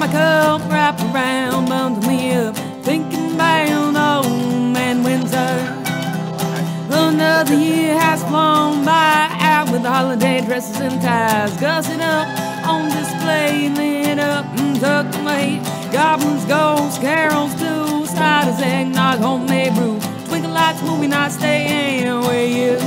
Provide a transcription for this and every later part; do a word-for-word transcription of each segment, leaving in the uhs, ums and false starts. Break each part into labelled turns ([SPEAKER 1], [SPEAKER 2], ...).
[SPEAKER 1] my cup, wrap around, bundle me up, thinking about old man winter. Another year has flown by, out with the holiday dresses and ties, gussing up on display, lit up and tucked away. Goblins, ghosts, carols too, ciders, eggnog, homemade brew, twinkle lights, movie nights, staying with you.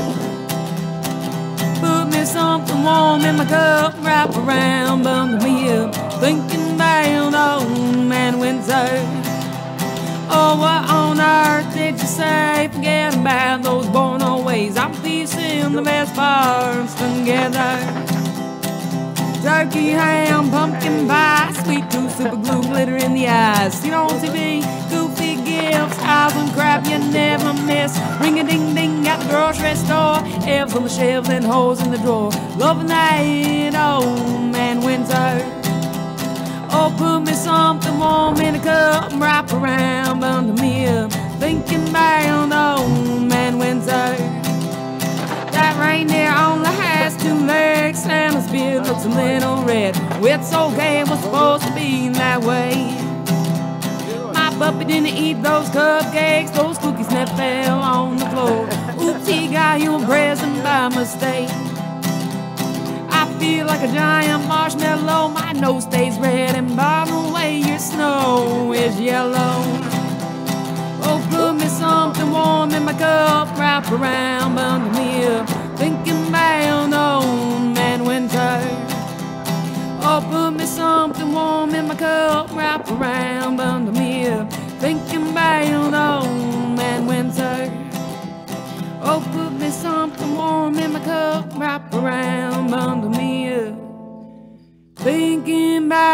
[SPEAKER 1] Put me something warm in my cup, wrap around, bundle me up, thinking about old man winter. Oh, what on earth did you say? Forget about those born old ways. I'm piecing the best parts together. Turkey, ham, pumpkin pie, sweet tooth, super glue, glitter in the eyes. Seen on T V, goofy gifts, eyes on crap you never miss. Ring-a-ding-ding at the grocery store, elves on the shelves and holes in the drawer. Loving that old man winter. Oh, put me something warm in a cup, wrap around, bundle me up, thinking about old man winter. That reindeer only has two legs, and his beard looks a little red. Well, it's okay, it was supposed to be that way. My puppy didn't eat those cupcakes, those cookies never fell on the floor. Oops, he got you a present by mistake. I feel like a giant marshmallow, my nose stays red, and by the way your snow is yellow. Oh, put me something warm in my cup, wrap around, bundle me up, thinking about old man winter. Oh, put me something warm in my cup, wrap around, bundle me up, thinking about old man winter. Oh, put me something warm in my cup, wrap around, bundle me up, thinking about